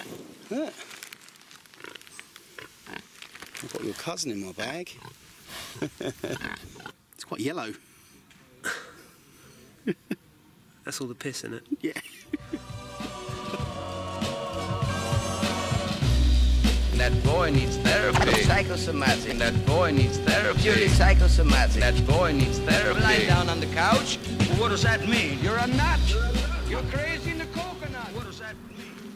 Look. I've got your cousin in my bag. It's quite yellow. That's all the piss in it? Yeah. That boy needs therapy. Psychosomatic. That boy needs therapy. Purely psychosomatic. That boy needs therapy. Lying down on the couch. What does that mean? You're a nut. You're crazy in the coconut. What does that mean?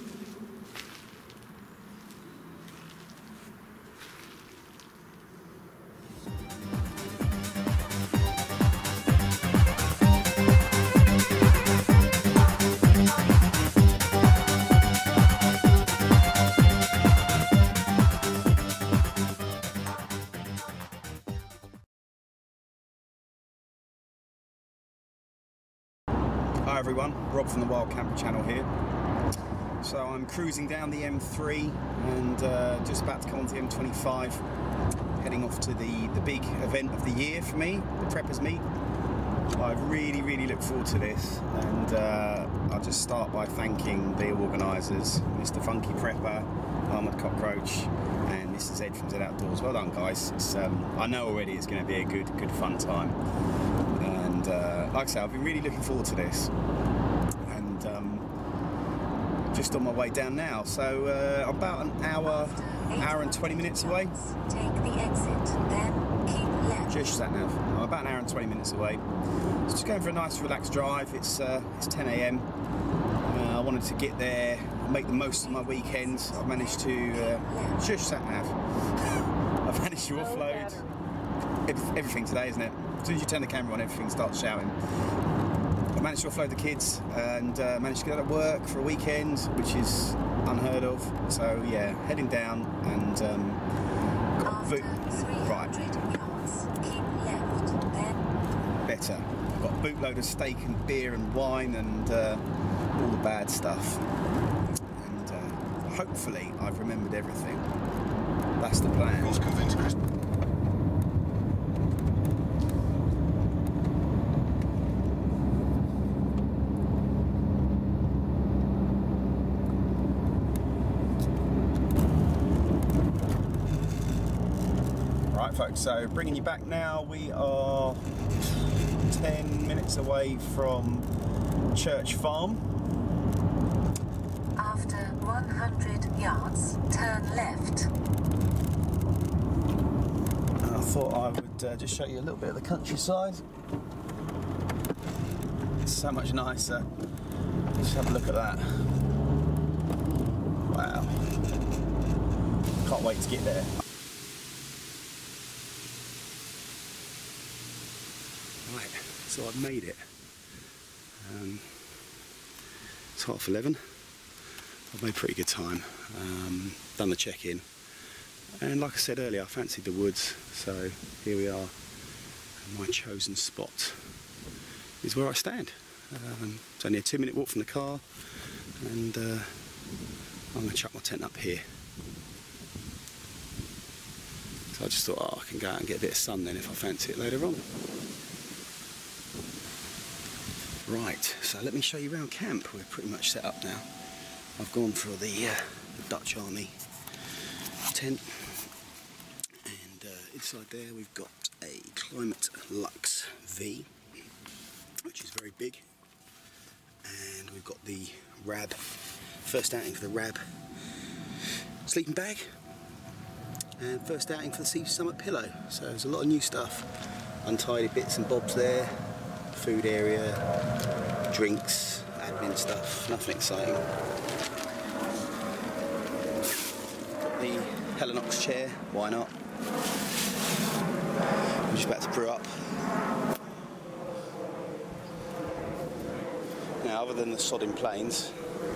Hi everyone, Rob from the Wild Camper channel here. So I'm cruising down the M3 and just about to come onto the M25, heading off to the big event of the year for me, the Preppers Meet. I really look forward to this, and I'll just start by thanking the organisers, Mr. Funky Prepper, Armoured Cockroach, and Mr. Zed from Zed Outdoors. Well done guys. It's, I know already it's going to be a good fun time. And like I say, I've been really looking forward to this, and just on my way down now. So about an hour and 20 minutes away. Take the exit, then keep left. Just that now. I'm about an hour and 20 minutes away. So just going for a nice relaxed drive. It's 10 AM. I wanted to get there and make the most of my weekends. I've managed to just sat nav. I've managed to offload everything today, isn't it? As soon as you turn the camera on, everything starts shouting. I managed to offload the kids and managed to get out of work for a weekend, which is unheard of. So yeah, heading down and got boot. Right. Better. I've got a bootload of steak and beer and wine and all the bad stuff. And hopefully I've remembered everything. That's the plan. Right folks, so bringing you back now, we are 10 minutes away from Church Farm. After 100 yards, turn left. And I thought I would just show you a little bit of the countryside. It's so much nicer. Just have a look at that. Wow. Can't wait to get there. Right, so I've made it. It's 11:30. I've made pretty good time. Done the check-in, and like I said earlier, I fancied the woods, so here we are. My chosen spot is where I stand. It's only a 2-minute walk from the car, and I'm going to chuck my tent up here. So I just thought, oh, I can go out and get a bit of sun then if I fancy it later on. Right, so let me show you around camp. We're pretty much set up now. I've gone for the Dutch Army tent, and inside there we've got a Climate Lux V, which is very big, and we've got the Rab, first outing for the Rab sleeping bag, and first outing for the Sea Summit pillow. So there's a lot of new stuff, untidy bits and bobs there. Food area, drinks, admin stuff, nothing exciting. Got the Helinox chair, why not? I'm just about to brew up. Now, other than the sodding plains,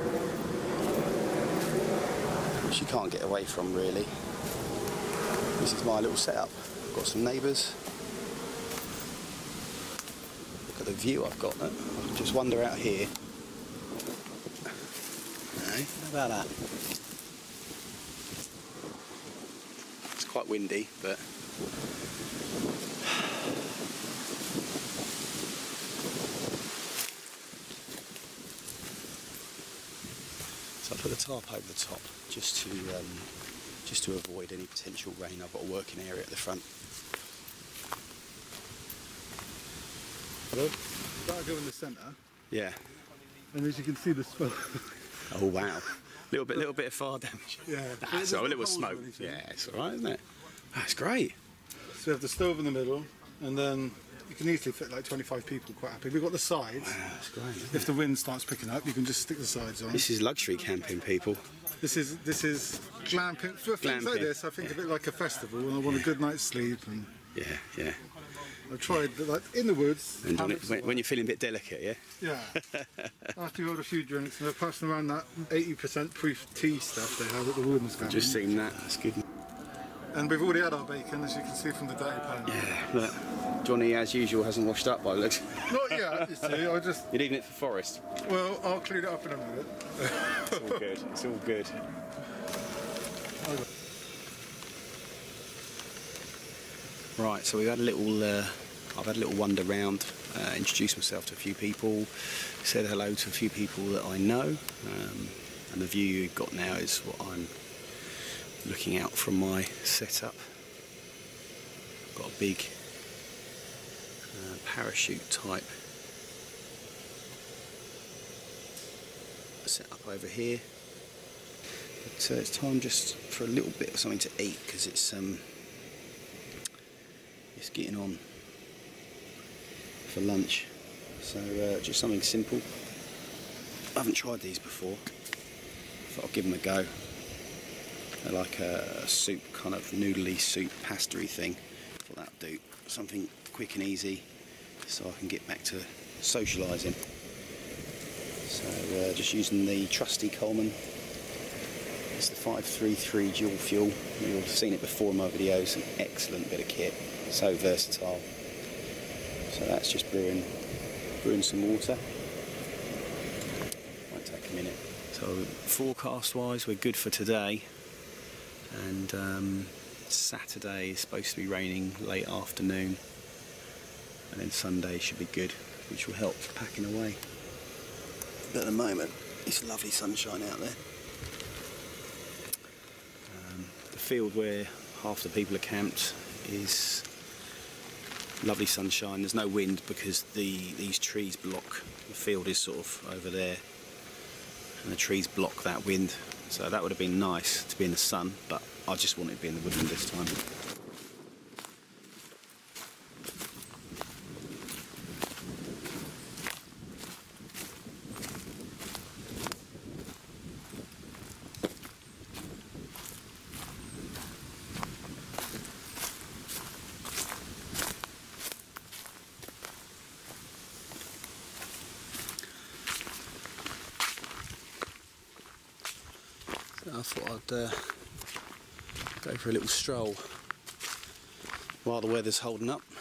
which you can't get away from really, this is my little setup. I've got some neighbours. Look at the view I've got. I can just wander out here. No, how about that? It's quite windy, but so I put the tarp over the top just to avoid any potential rain. I've got a working area at the front. Hello? That'll go in the centre. Yeah. And as you can see the smoke. Oh wow. Little bit of fire damage. Yeah. So a little smoke. Yeah, it's alright, isn't it? That's great. So we have the stove in the middle, and then you can easily fit like 25 people quite happy. We've got the sides. Wow, that's great. If the wind starts picking up, you can just stick the sides on. This is luxury camping, people. This is glamping. For things like this, I think of it like a festival, and I want a good night's sleep. And Yeah, yeah. I've tried like in the woods. And when you're feeling a bit delicate, yeah? Yeah. After you've had a few drinks, and they're passing around that 80% proof tea stuff they have at the Wilderness Camp. Just seen that. That's good. And we've already had our bacon, as you can see from the dirty pan. Yeah, look. Johnny, as usual, hasn't washed up by the looks. Not yet, you see. I just. You're leaving it for Forest. Well, I'll clean it up in a minute. It's all good. It's all good. Right, so we've had a little. I've had a little wander round, introduced myself to a few people, said hello to a few people that I know, and the view you've got now is what I'm looking out from my setup. Got a big parachute type set up over here. But it's time just for a little bit of something to eat because it's getting on for lunch. So just something simple. I haven't tried these before. Thought I'll give them a go. They're like a soup, kind of noodly soup, pasta-y thing. Thought that'll do. Something quick and easy so I can get back to socialising. So just using the trusty Coleman. It's the 533 dual fuel. You've seen it before in my videos. An excellent bit of kit. So versatile. So that's just brewing some water. Might take a minute. So forecast wise we're good for today, and Saturday is supposed to be raining late afternoon, and then Sunday should be good, which will help packing away. But at the moment it's lovely sunshine out there. The field where half the people are camped is lovely sunshine. There's no wind because these trees block. The field is sort of over there, and the trees block that wind. So that would have been nice to be in the sun, but I just wanted to be in the woodland this time. I thought I'd go for a little stroll while the weather's holding up.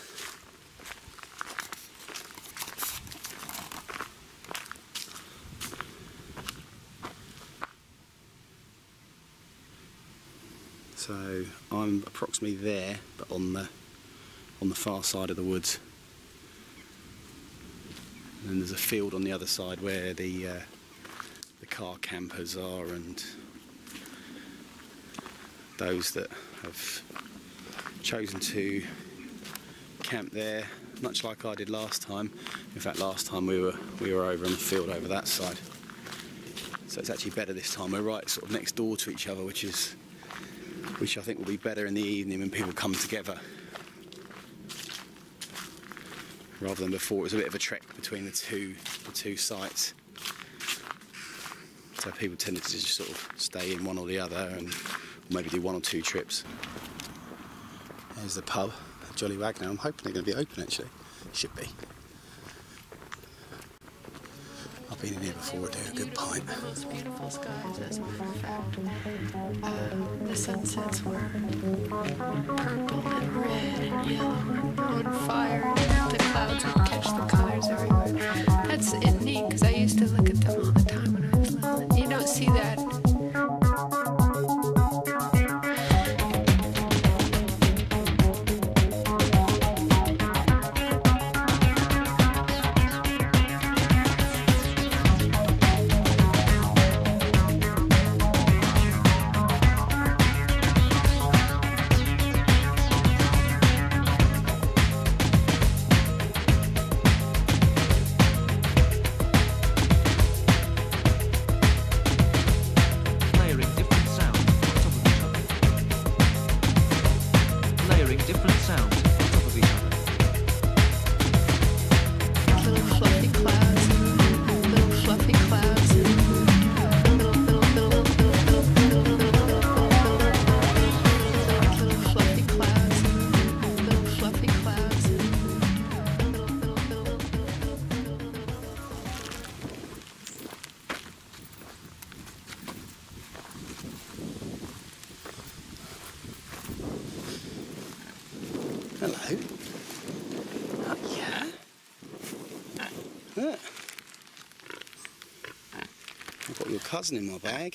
So I'm approximately there, but on the far side of the woods. And there's a field on the other side where the car campers are, and those that have chosen to camp there, much like I did last time. In fact, last time we were over on the field over that side. So it's actually better this time. We're right sort of next door to each other, which I think will be better in the evening when people come together, rather than before. It was a bit of a trek between the two sites. So people tended to just sort of stay in one or the other, and maybe do one or two trips. There's the pub, Jolly Wagner. I'm hoping they're going to be open actually. Should be. I've been in here before, do a good pint. The most beautiful skies, as a matter of fact. The sunsets were purple and red and yellow and on fire. And the clouds would catch the colors everywhere. That's neat because I used to look at them all the time when I was little. You don't see that. cousin in my bag.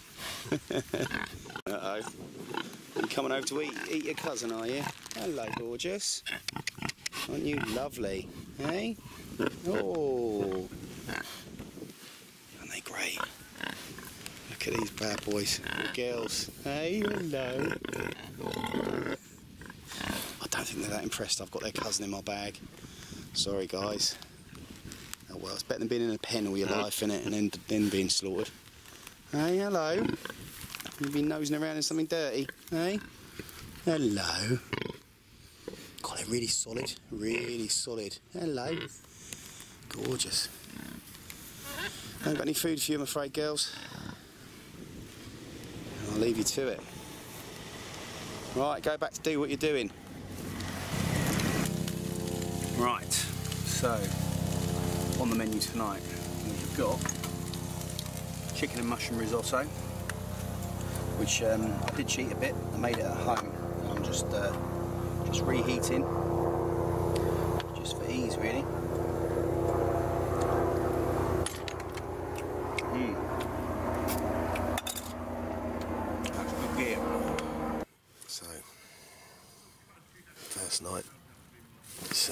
Uh-oh. You coming over to eat your cousin, are you? Hello, gorgeous. Aren't you lovely? Hey? Oh. Aren't they great? Look at these bad boys. The girls. Hey, hello. I don't think they're that impressed I've got their cousin in my bag. Sorry, guys. Oh well, it's better than being in a pen all your life, innit, and then being slaughtered. Hey, hello. You've been nosing around in something dirty, hey? Hello. God, they're really solid, really solid. Hello. Gorgeous. I haven't got any food for you, I'm afraid, girls. I'll leave you to it. Right, go back to do what you're doing. Right, so on the menu tonight we've got chicken and mushroom risotto, which I did cheat a bit. I made it at home. I'm just reheating, just for ease, really. That's good gear. So, first night. It's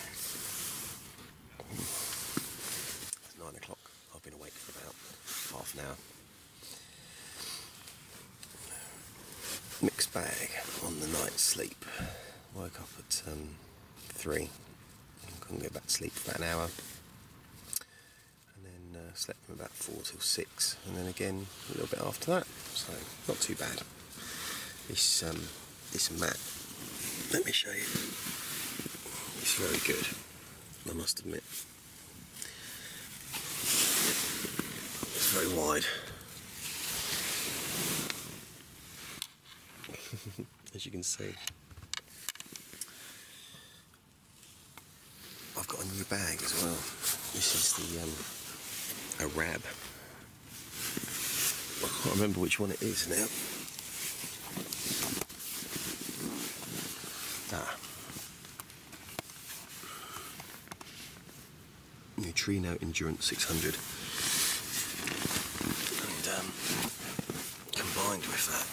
9 o'clock. I've been awake for about half an hour. Mixed bag on the night's sleep. Woke up at 3. Couldn't get back to sleep for about an hour. And then slept from about 4 till 6. And then again a little bit after that. So not too bad. This mat, let me show you. It's very good, I must admit. It's very wide. As you can see. I've got a new bag as well. This is the a Rab. I can't remember which one it is now. Neutrino Endurance 600, and combined with that,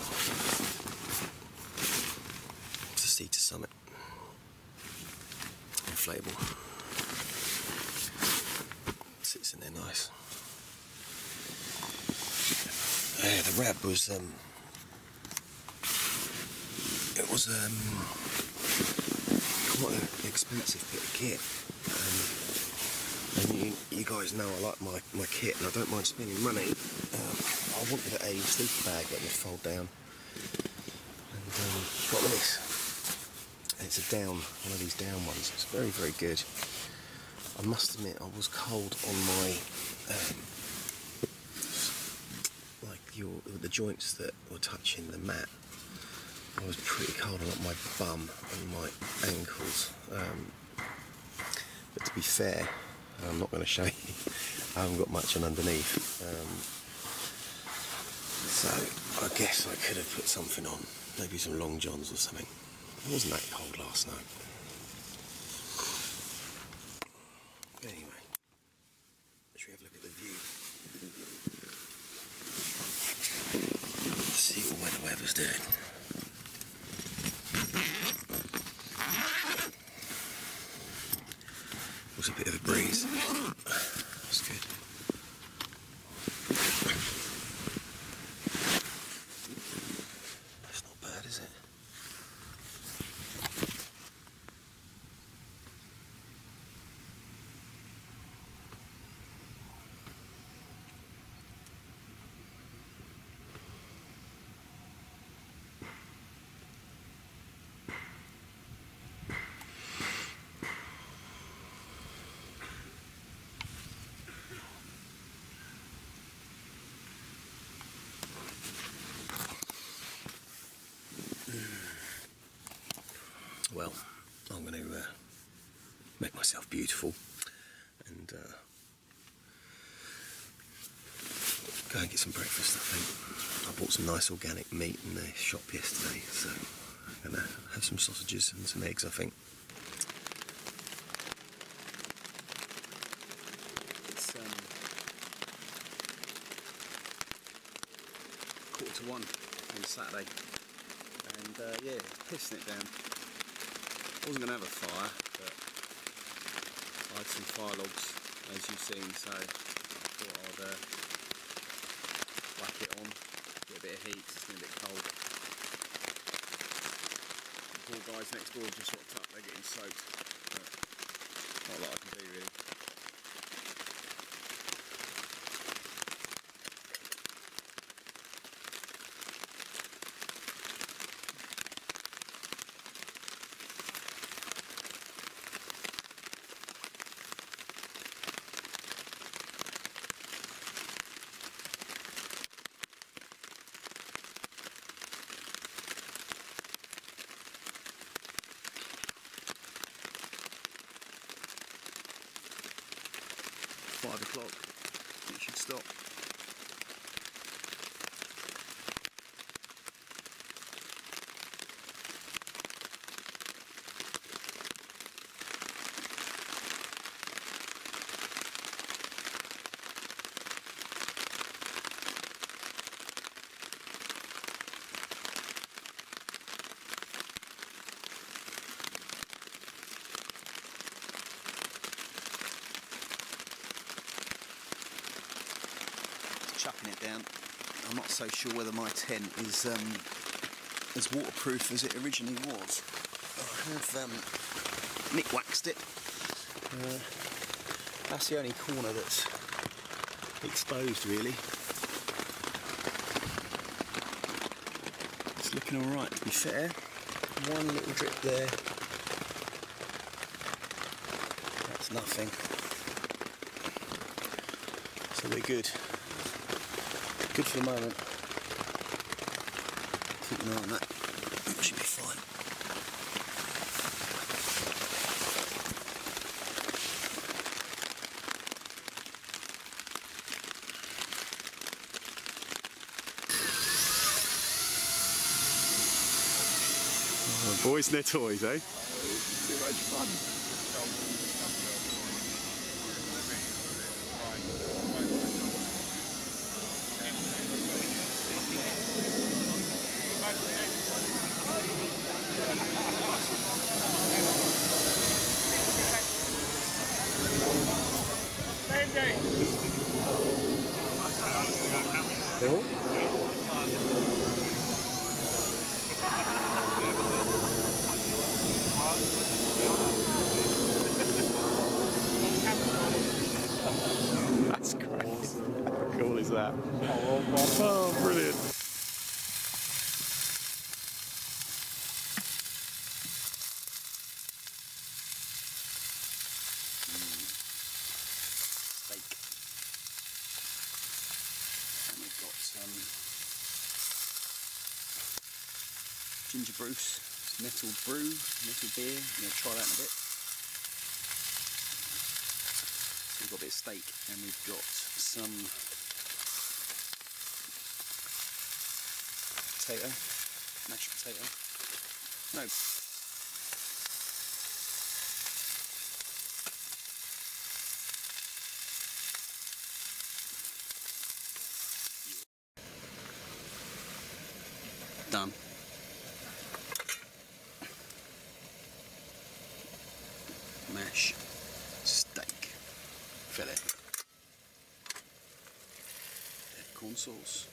it's a Sea-to Summit inflatable. Sits in there nice. Yeah, the Rab was it was quite an expensive bit of kit. And you guys know I like my kit and I don't mind spending money. I wanted a sleeper bag that would fold down, and got this. And it's a down, one of these down ones. It's very, very good. I must admit I was cold on my the joints that were touching the mat. I was pretty cold on my bum and my ankles. But to be fair, I'm not going to show you. I haven't got much on underneath. So I guess I could have put something on, maybe some long johns or something. It wasn't that cold last night. Anyway, should we have a look at the view? See what the weather's doing. Was a bit of a breeze. That's good. That's not bad, is it? Well, I'm going to make myself beautiful and go and get some breakfast, I think. I bought some nice organic meat in the shop yesterday, so I'm going to have some sausages and some eggs, I think. 1 on Saturday, and yeah, pissing it down. I wasn't going to have a fire, but I had some fire logs, as you've seen, so I thought I'd whack it on, get a bit of heat, it's been a bit cold. The poor guys next door just rocked up, they're getting soaked, but not a lot I can do really. 5 o'clock, it should stop. Chucking it down. I'm not so sure whether my tent is as waterproof as it originally was. I have nick-waxed it. That's the only corner that's exposed really. It's looking alright to be fair. One little drip there. That's nothing. So we're good. Good for the moment. Keep an eye on that. That should be fine. Oh, boys and their toys, eh? Too much fun. That's great. How cool is that? Oh, brilliant. Steak. And we've got some ginger Bruce, nettle brew, nettle beer. I'm going to try that in a bit. So we've got a bit of steak and we've got some potato, mashed potato. No. Done. Mash, steak, fillet, corn sauce.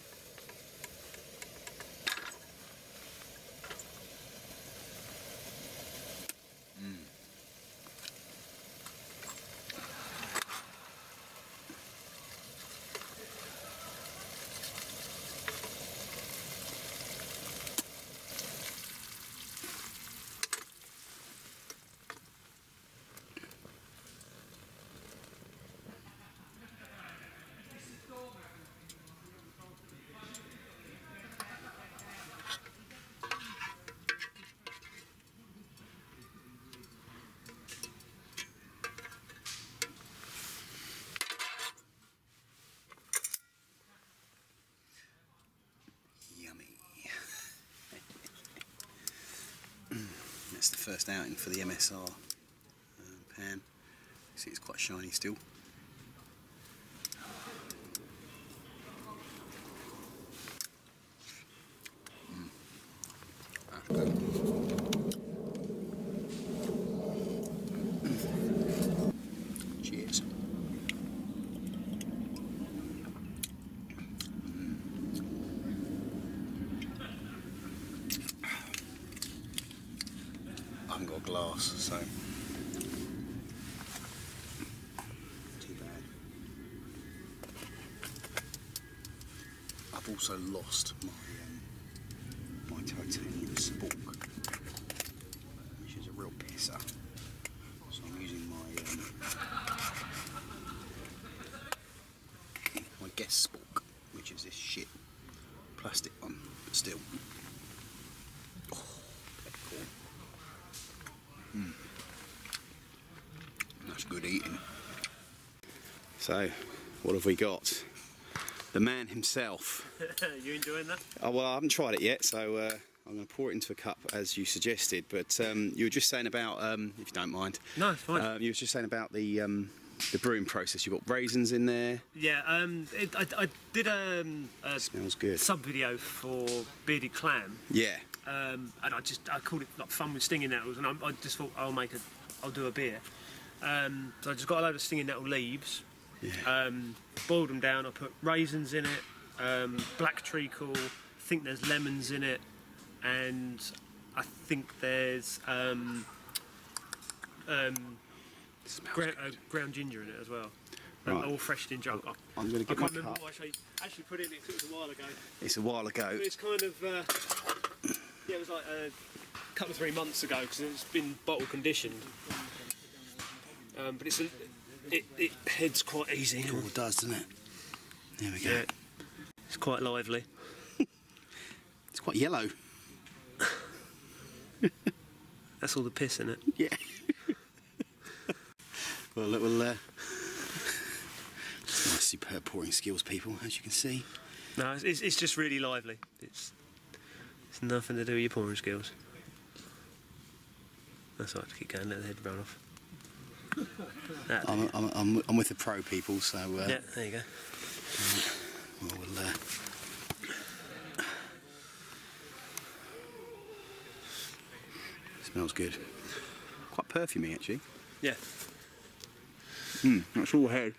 That's the first outing for the MSR pan. See, it's quite shiny still. Cheers. I haven't got a glass, so too bad. I've also lost my titanium spork, which is a real pisser. So I'm using my guest spork, which is this shit plastic one, but still. That's good eating. So, what have we got? The man himself. You enjoying that? Oh, well, I haven't tried it yet, so I'm going to pour it into a cup as you suggested. But you were just saying about, if you don't mind. No, it's fine. You were just saying about the brewing process. You've got raisins in there. Yeah, I did a Smells good. sub video for Bearded Clam. Yeah. And I called it like Fun with Stinging Nettles, and I just thought I'll do a beer. So I just got a load of stinging nettle leaves, Yeah. boiled them down. I put raisins in it, black treacle. I think there's lemons in it, and I think there's ground ginger in it as well. Right. All fresh in jug. I'm going to get I my can't remember cup. what I actually put in it. It was a while ago. It's a while ago. It's kind of yeah, it was like a couple of 3 months ago because it's been bottle conditioned. But it heads quite easy. It all does, doesn't it? There we go. Yeah, it's quite lively. It's quite yellow. That's all the piss in it. Yeah. Well, look, nice superb pouring skills, people, as you can see. No, it's just really lively. It's nothing to do with your pouring skills. That's all right, to keep going, let the head run off. I'm with the pro people, so yeah, there you go. We'll smells good. Quite perfumey, actually. Yeah. That's all head.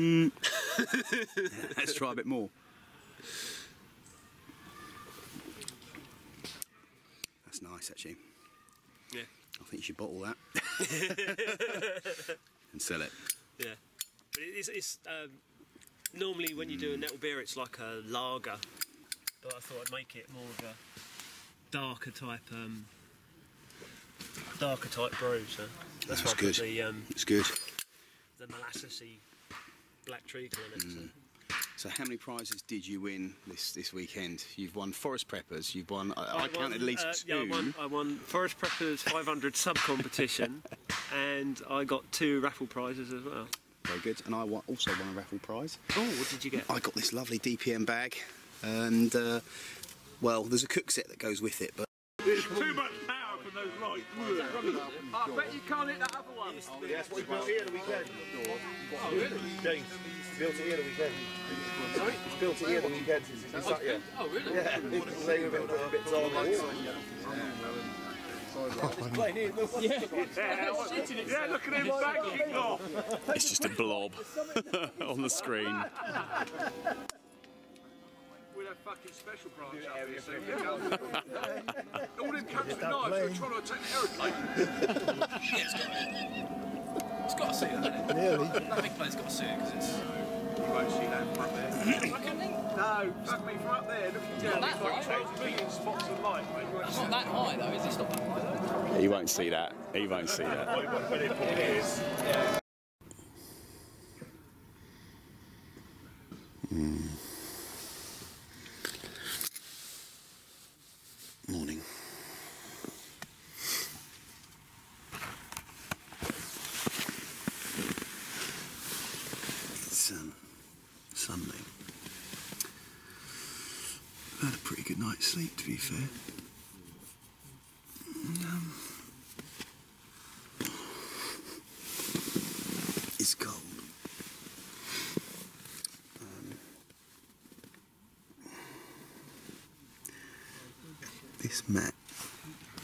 Let's try a bit more. That's nice, actually. Yeah. I think you should bottle that and sell it. Yeah. But it's normally when you do a nettle beer, it's like a lager. But I thought I'd make it more of a darker type brew. So that's why I good. put It's good. the molassesy black treacle in it. So how many prizes did you win this weekend? You've won Forest Preppers. You've won. I won, counted at least 2. Yeah, I won Forest Preppers 500 sub competition, and I got 2 raffle prizes as well. Very good. And I also won a raffle prize. Oh, what did you get? I got this lovely DPM bag, and well, there's a cook set that goes with it, but. It's too much power from those lights. I bet you can't hit that other one. Yeah, that's what we built here the weekend. Oh, really? James, built it here the weekend. Sorry? He's built it here the weekend since he's been sat here. Oh, really? Yeah, he's playing with it a bit on lights. Yeah, look at him backing off. It's just a blob on the screen. With a fucking special branch up here, so all them cunts with knives are trying to attack the aeroplane. It's got to see that, hasn't it? That big plane's got to see it, because it's... You won't see that from up there. No, fuck me, from up there, looking down, it's like 12 million spots of light, mate. It's not that high though, is it? It's not that high though. He won't see that. He won't see that. But it is. Morning. It's Sunday. I've had a pretty good night's sleep, to be fair. It's cold. This mat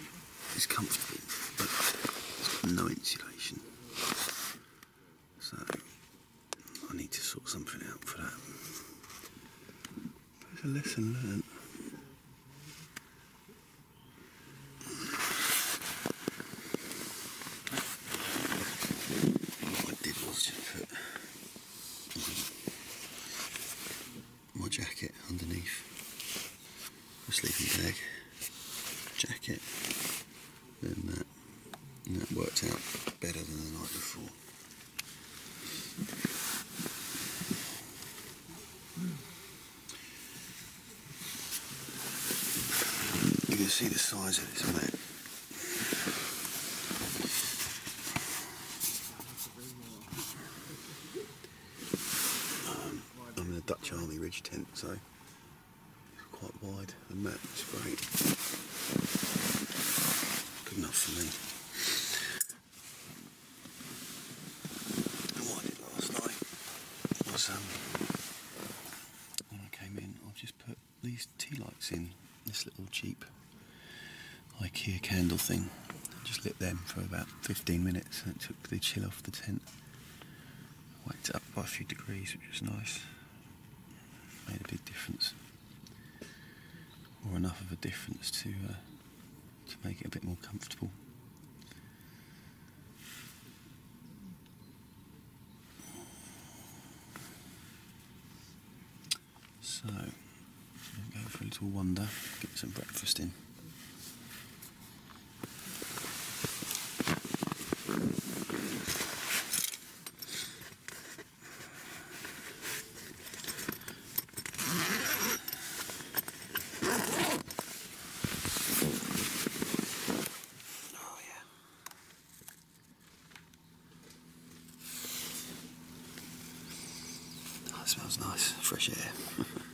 is comfortable, but it's got no insulation. So I need to sort something out for that. There's a lesson learned. What I did was just put my jacket underneath the sleeping bag, jacket, and that worked out better than the night before. You can see the size of this mat. I'm in a Dutch Army Ridge tent, so it's quite wide. The mat is great. Good enough for me. And what I did last night was, when I came in, I've just put these tea lights in, this little cheap IKEA candle thing. I just lit them for about 15 minutes and it took the chill off the tent. Whacked it up by a few degrees, which was nice. Made a big difference, or enough of a difference to make it a bit more comfortable. So, I'm going for a little wander, get some breakfast in. Smells nice, fresh air.